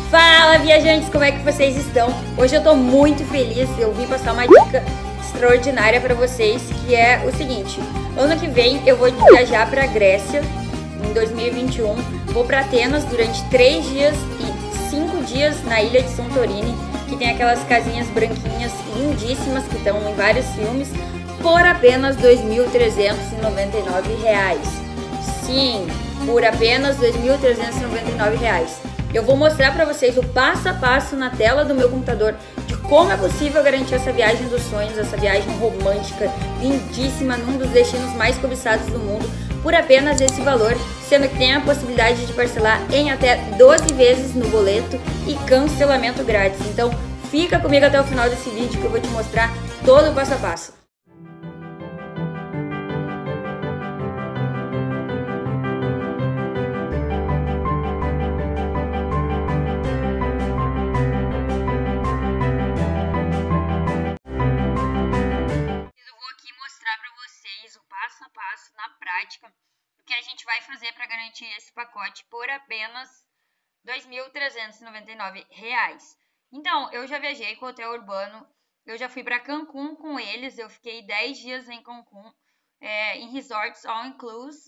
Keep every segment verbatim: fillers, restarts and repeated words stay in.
Fala, viajantes, como é que vocês estão? Hoje eu tô muito feliz, eu vim passar uma dica extraordinária para vocês, que é o seguinte: ano que vem eu vou viajar para Grécia, em dois mil e vinte e um, vou para Atenas durante três dias e cinco dias na ilha de Santorini, que tem aquelas casinhas branquinhas lindíssimas que estão em vários filmes, por apenas dois mil trezentos e noventa e nove reais. Sim, por apenas dois mil trezentos e noventa e nove reais. Eu vou mostrar para vocês o passo a passo na tela do meu computador de como é possível garantir essa viagem dos sonhos, essa viagem romântica, lindíssima, num dos destinos mais cobiçados do mundo, por apenas esse valor, sendo que tem a possibilidade de parcelar em até doze vezes no boleto e cancelamento grátis. Então fica comigo até o final desse vídeo que eu vou te mostrar todo o passo a passo. O passo a passo na prática do que a gente vai fazer para garantir esse pacote por apenas dois mil trezentos e noventa e nove reais. Então, eu já viajei com o Hotel Urbano, eu já fui para Cancún com eles, eu fiquei dez dias em Cancún, é, em resorts all inclusive,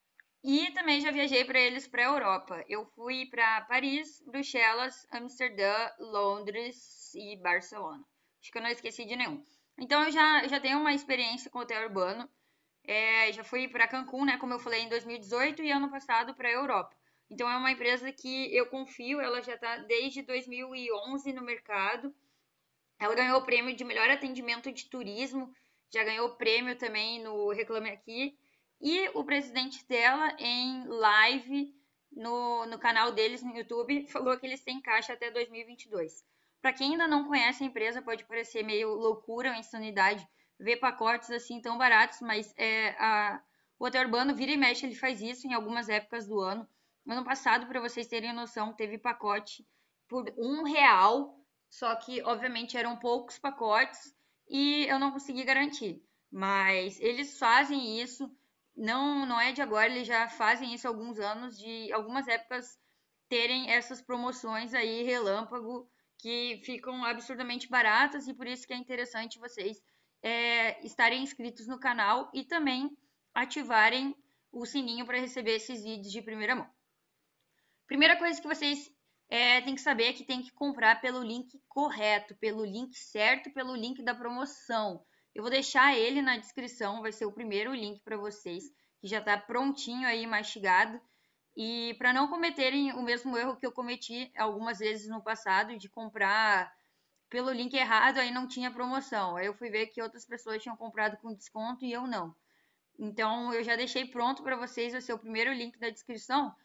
e também já viajei para eles para a Europa. Eu fui para Paris, Bruxelas, Amsterdã, Londres e Barcelona. Acho que eu não esqueci de nenhum. Então, eu já, já tenho uma experiência com o Hotel Urbano. É, já fui para Cancún, né, como eu falei, em dois mil e dezoito, e ano passado para a Europa. Então é uma empresa que eu confio, ela já está desde dois mil e onze no mercado. Ela ganhou o prêmio de melhor atendimento de turismo, já ganhou o prêmio também no Reclame Aqui. E o presidente dela, em live no, no canal deles no YouTube, falou que eles têm caixa até dois mil e vinte e dois. Para quem ainda não conhece a empresa, pode parecer meio loucura ou insanidade ver pacotes assim tão baratos, mas é, a, o Hotel Urbano vira e mexe, ele faz isso em algumas épocas do ano. Ano passado, para vocês terem noção, teve pacote por um real, só que obviamente eram poucos pacotes e eu não consegui garantir. Mas eles fazem isso, não, não é de agora, eles já fazem isso há alguns anos, de algumas épocas terem essas promoções aí relâmpago que ficam absurdamente baratas, e por isso que é interessante vocês É, estarem inscritos no canal e também ativarem o sininho para receber esses vídeos de primeira mão. Primeira coisa que vocês é, têm que saber é que tem que comprar pelo link correto, pelo link certo, pelo link da promoção. Eu vou deixar ele na descrição, vai ser o primeiro link para vocês, que já está prontinho aí, mastigado. E para não cometerem o mesmo erro que eu cometi algumas vezes no passado, de comprar pelo link errado, aí não tinha promoção. Aí eu fui ver que outras pessoas tinham comprado com desconto e eu não. Então eu já deixei pronto para vocês, vai ser o primeiro link da descrição.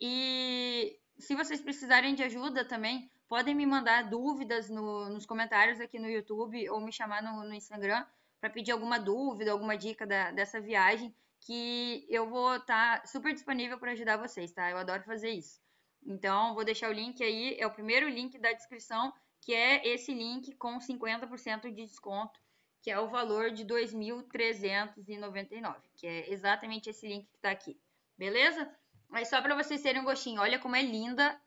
E se vocês precisarem de ajuda também, podem me mandar dúvidas no, nos comentários aqui no YouTube ou me chamar no, no Instagram para pedir alguma dúvida, alguma dica da, dessa viagem, que eu vou estar tá super disponível para ajudar vocês, tá? Eu adoro fazer isso. Então vou deixar o link aí, é o primeiro link da descrição, que é esse link com cinquenta por cento de desconto, que é o valor de dois mil trezentos e noventa e nove, que é exatamente esse link que está aqui, beleza? Mas só para vocês terem um gostinho, olha como é linda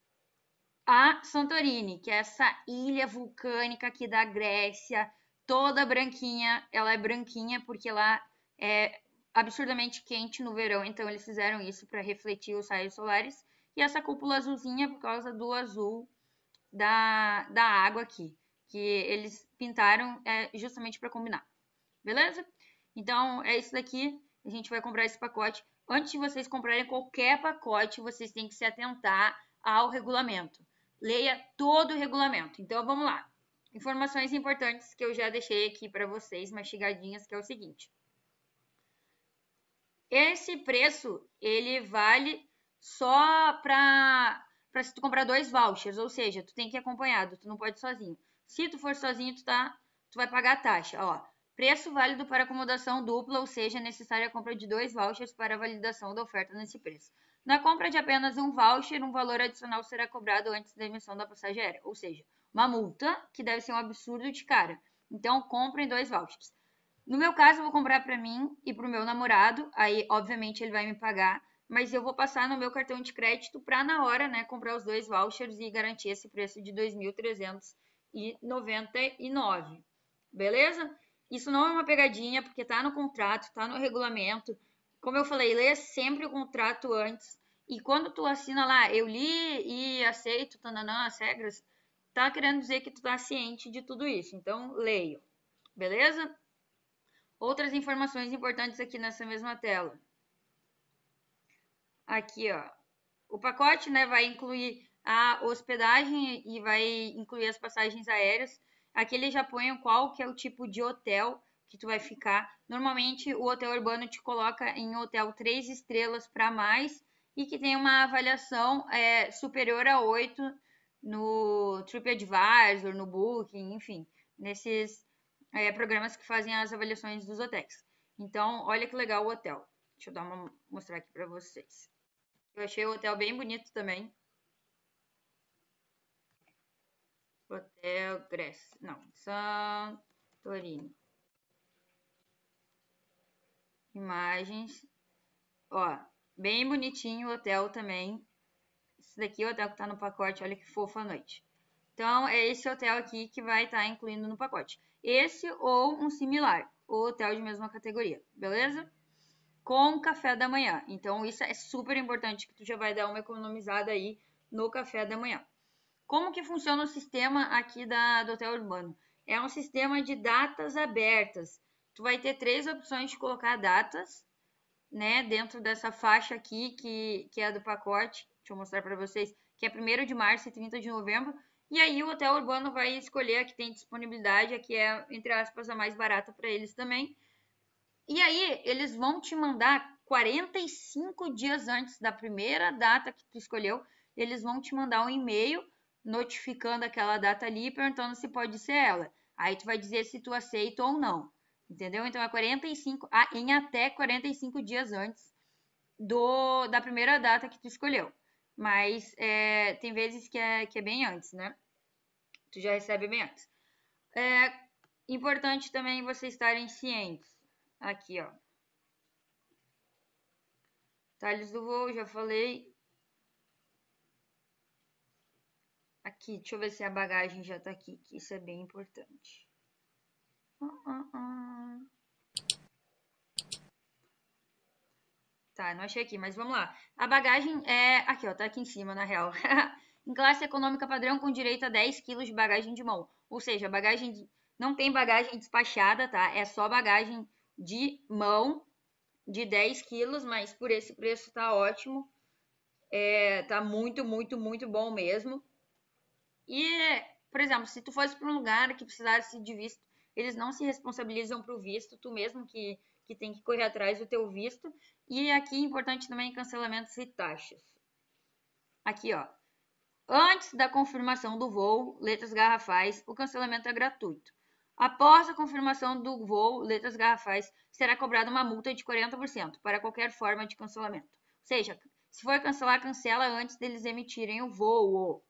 a Santorini, que é essa ilha vulcânica aqui da Grécia, toda branquinha. Ela é branquinha porque lá é absurdamente quente no verão, então eles fizeram isso para refletir os raios solares. E essa cúpula azulzinha por causa do azul Da, da água aqui, que eles pintaram é, justamente para combinar, beleza? Então é isso daqui, a gente vai comprar esse pacote. Antes de vocês comprarem qualquer pacote, vocês têm que se atentar ao regulamento. Leia todo o regulamento. Então vamos lá. Informações importantes que eu já deixei aqui para vocês, mastigadinhas, que é o seguinte. Esse preço, ele vale só para para se tu comprar dois vouchers, ou seja, tu tem que ir acompanhado, tu não pode ir sozinho. Se tu for sozinho, tu, tá, tu vai pagar a taxa. Ó, preço válido para acomodação dupla, ou seja, é necessária a compra de dois vouchers para a validação da oferta nesse preço. Na compra de apenas um voucher, um valor adicional será cobrado antes da emissão da passagem aérea, ou seja, uma multa que deve ser um absurdo de cara. Então, comprem dois vouchers. No meu caso, eu vou comprar para mim e para o meu namorado, aí obviamente ele vai me pagar, mas eu vou passar no meu cartão de crédito para na hora, né, comprar os dois vouchers e garantir esse preço de dois mil trezentos e noventa e nove. Beleza? Isso não é uma pegadinha, porque tá no contrato, tá no regulamento. Como eu falei, lê sempre o contrato antes. E quando tu assina lá, eu li e aceito, tananã, as regras, tá querendo dizer que tu tá ciente de tudo isso. Então, leio. Beleza? Outras informações importantes aqui nessa mesma tela. Aqui, ó. O pacote, né, vai incluir a hospedagem e vai incluir as passagens aéreas. Aqui ele já põe qual que é o tipo de hotel que tu vai ficar. Normalmente o hotel urbano te coloca em hotel três estrelas para mais e que tem uma avaliação é, superior a oito no TripAdvisor, no Booking, enfim, nesses é, programas que fazem as avaliações dos hotéis. Então, olha que legal o hotel. Deixa eu dar uma, mostrar aqui para vocês. Eu achei o hotel bem bonito também. Hotel Grécia. Não, Santorini. Imagens. Ó, bem bonitinho o hotel também. Esse daqui é o hotel que tá no pacote. Olha que fofa a noite. Então, é esse hotel aqui que vai estar tá incluindo no pacote. Esse ou um similar. Ou hotel de mesma categoria. Beleza? Com café da manhã. Então, isso é super importante que tu já vai dar uma economizada aí no café da manhã. Como que funciona o sistema aqui da, do Hotel Urbano? É um sistema de datas abertas. Tu vai ter três opções de colocar datas, né, dentro dessa faixa aqui, que, que é do pacote. Deixa eu mostrar para vocês, que é primeiro de março e trinta de novembro. E aí o Hotel Urbano vai escolher a que tem disponibilidade, a que é, entre aspas, a mais barata para eles também. E aí, eles vão te mandar quarenta e cinco dias antes da primeira data que tu escolheu, eles vão te mandar um e-mail notificando aquela data ali e perguntando se pode ser ela. Aí tu vai dizer se tu aceita ou não. Entendeu? Então é quarenta e cinco, em até quarenta e cinco dias antes do, da primeira data que tu escolheu. Mas é, tem vezes que é, que é bem antes, né? Tu já recebe bem antes. É importante também vocês estarem cientes. Aqui, ó. Detalhes do voo, já falei. Aqui, deixa eu ver se a bagagem já tá aqui, que isso é bem importante. Uh, uh, uh. Tá, não achei aqui, mas vamos lá. A bagagem é... Aqui, ó, tá aqui em cima, na real. Em classe econômica padrão com direito a dez quilos de bagagem de mão. Ou seja, a bagagem... De... Não tem bagagem despachada, tá? É só bagagem de mão de dez quilos, mas por esse preço tá ótimo. É, tá muito, muito, muito bom mesmo. E, por exemplo, se tu fosse para um lugar que precisasse de visto, eles não se responsabilizam para o visto, tu mesmo que, que tem que correr atrás do teu visto. E aqui, importante também, cancelamentos e taxas. Aqui, ó. Antes da confirmação do voo, letras garrafais, o cancelamento é gratuito. Após a confirmação do voo, letras garrafais, será cobrada uma multa de quarenta por cento para qualquer forma de cancelamento. Ou seja, se for cancelar, cancela antes deles emitirem o voo.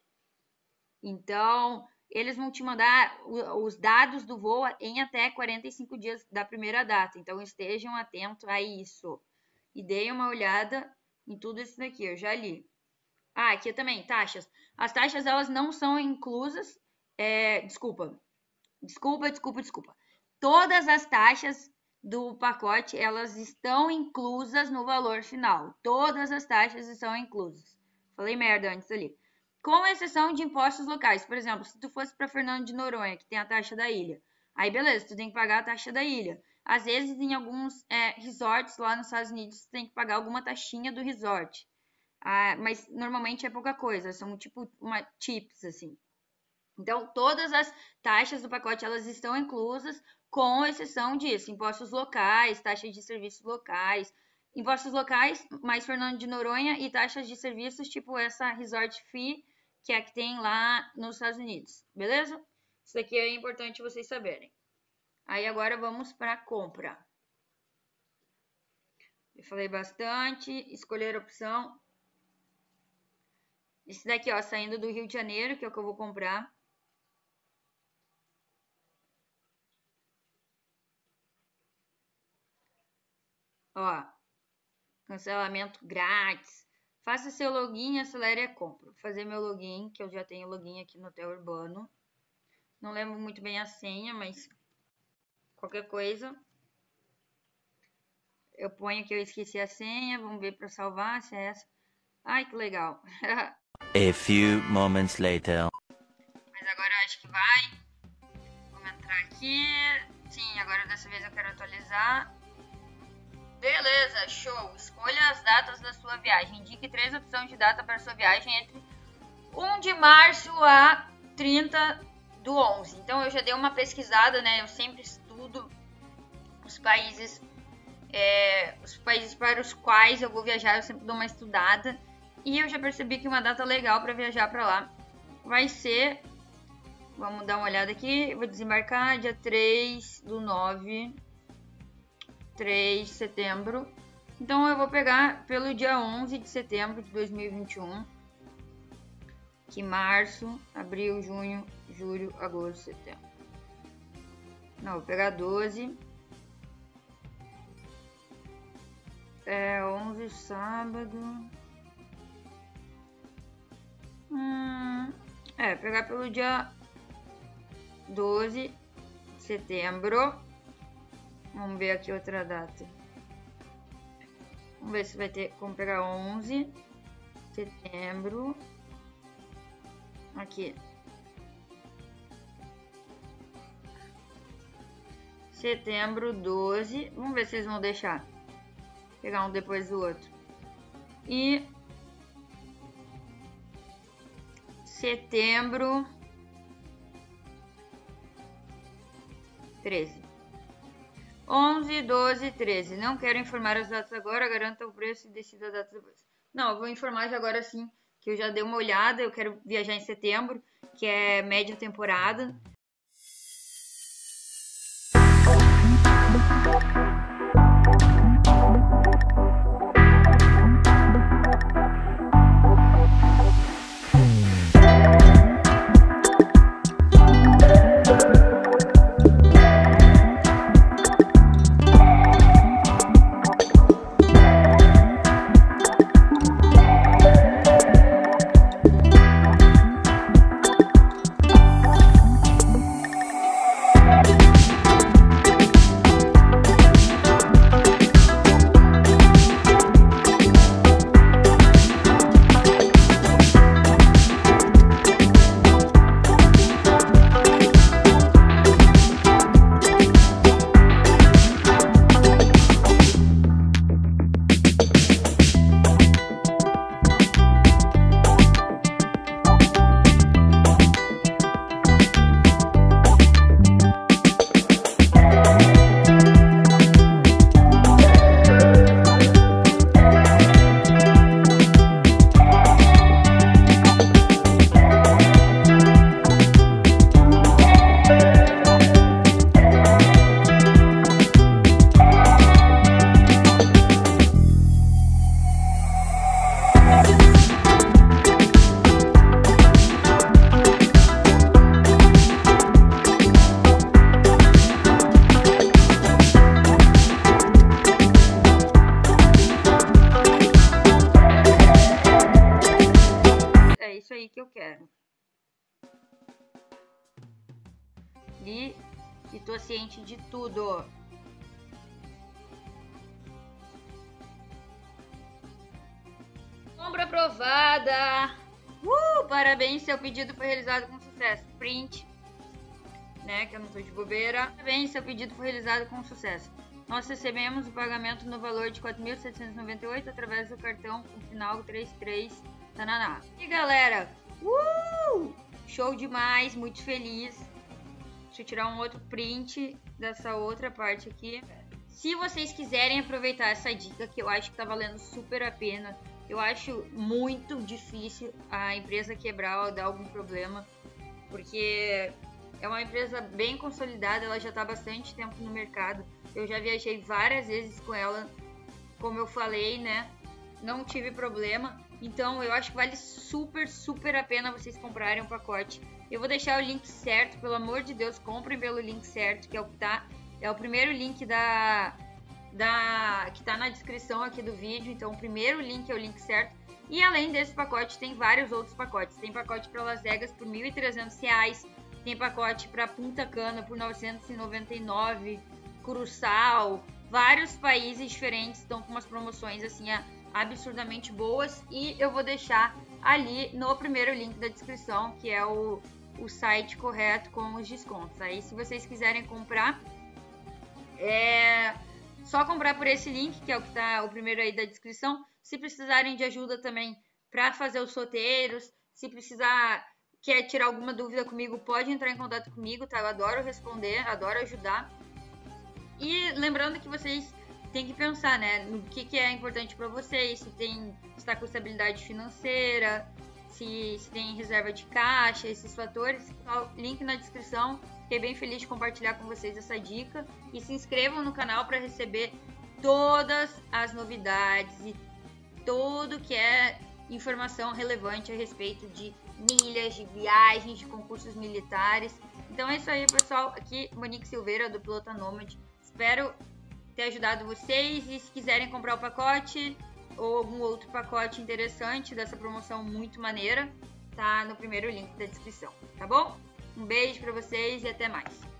Então, eles vão te mandar os dados do voo em até quarenta e cinco dias da primeira data. Então, estejam atentos a isso. E deem uma olhada em tudo isso daqui, eu já li. Ah, aqui também, taxas. As taxas, elas não são inclusas. É, desculpa. Desculpa, desculpa, desculpa. Todas as taxas do pacote, elas estão inclusas no valor final. Todas as taxas estão inclusas. Falei merda antes ali. Com exceção de impostos locais. Por exemplo, se tu fosse para Fernando de Noronha, que tem a taxa da ilha. Aí, beleza, tu tem que pagar a taxa da ilha. Às vezes, em alguns é, resorts lá nos Estados Unidos, tu tem que pagar alguma taxinha do resort. Ah, mas normalmente é pouca coisa, são tipo uma tips, assim. Então, todas as taxas do pacote, elas estão inclusas, com exceção disso. Impostos locais, taxas de serviços locais. Impostos locais, mais Fernando de Noronha, e taxas de serviços, tipo essa Resort Fee, que é a que tem lá nos Estados Unidos. Beleza? Isso daqui é importante vocês saberem. Aí agora vamos para a compra. Eu falei bastante, escolher a opção. Esse daqui, ó, saindo do Rio de Janeiro, que é o que eu vou comprar. Ó, cancelamento grátis. Faça seu login e acelere a compra. Vou fazer meu login, que eu já tenho login aqui no Hotel Urbano. Não lembro muito bem a senha, mas qualquer coisa. Eu ponho que eu esqueci a senha, vamos ver para salvar se é essa. Ai, que legal. A few moments later. Mas agora acho que vai. Vamos entrar aqui. Sim, agora dessa vez eu quero atualizar. Beleza, show. Escolha as datas da sua viagem. Indique três opções de data para sua viagem entre primeiro de março a trinta do onze. Então eu já dei uma pesquisada, né? Eu sempre estudo os países, é, os países para os quais eu vou viajar. Eu sempre dou uma estudada. E eu já percebi que uma data legal para viajar para lá vai ser... Vamos dar uma olhada aqui. Vou desembarcar dia três do nove... três de setembro. Então eu vou pegar pelo dia onze de setembro de dois mil e vinte e um. Que março, abril, junho, julho, agosto, setembro. Não, vou pegar doze. É onze, sábado. Hum, é, pegar pelo dia doze de setembro. Vamos ver aqui outra data. Vamos ver se vai ter como pegar onze de setembro. Aqui. Setembro, doze. Vamos ver se eles vão deixar. Pegar um depois do outro. E setembro, treze. onze, doze, treze. Não quero informar as datas agora, garanta o preço e decida a data depois. Não, eu vou informar já agora sim, que eu já dei uma olhada. Eu quero viajar em setembro, que é média temporada. Que eu quero. E, e tô ciente de tudo. Compra aprovada. Uh, parabéns, seu pedido foi realizado com sucesso. Print, né, que eu não tô de bobeira. Parabéns, seu pedido foi realizado com sucesso. Nós recebemos o pagamento no valor de quatro mil setecentos e noventa e oito através do cartão com final trinta e três. Tananá. E galera, uh, show demais, muito feliz. Deixa eu tirar um outro print dessa outra parte aqui. Se vocês quiserem aproveitar essa dica, que eu acho que tá valendo super a pena, eu acho muito difícil a empresa quebrar ou dar algum problema, porque é uma empresa bem consolidada, ela já tá há bastante tempo no mercado. Eu já viajei várias vezes com ela, como eu falei, né? Não tive problema. Então eu acho que vale super, super a pena vocês comprarem um pacote. Eu vou deixar o link certo, pelo amor de Deus, comprem pelo link certo, que é o que tá, é o primeiro link da, da, que está na descrição aqui do vídeo. Então o primeiro link é o link certo. E além desse pacote tem vários outros pacotes. Tem pacote para Las Vegas por mil e trezentos reais. Tem pacote para Punta Cana por novecentos e noventa e nove reais. Curaçao. Vários países diferentes estão com umas promoções assim absurdamente boas. E eu vou deixar ali no primeiro link da descrição, que é o, o site correto com os descontos. Aí se vocês quiserem comprar, é só comprar por esse link, que é o que tá o primeiro aí da descrição. Se precisarem de ajuda também para fazer os sorteios, se precisar, quer tirar alguma dúvida comigo, pode entrar em contato comigo, tá? Eu adoro responder, adoro ajudar. E lembrando que vocês têm que pensar, né, no que, que é importante para vocês, se tem está com estabilidade financeira, se, se tem reserva de caixa, esses fatores. Link na descrição. Fiquei bem feliz de compartilhar com vocês essa dica. E se inscrevam no canal para receber todas as novidades e tudo que é informação relevante a respeito de milhas, de viagens, de concursos militares. Então é isso aí, pessoal. Aqui, Monique Silveira, do Pilota Nômade. Espero ter ajudado vocês. E se quiserem comprar o pacote ou algum outro pacote interessante dessa promoção muito maneira, tá no primeiro link da descrição, tá bom? Um beijo pra vocês e até mais.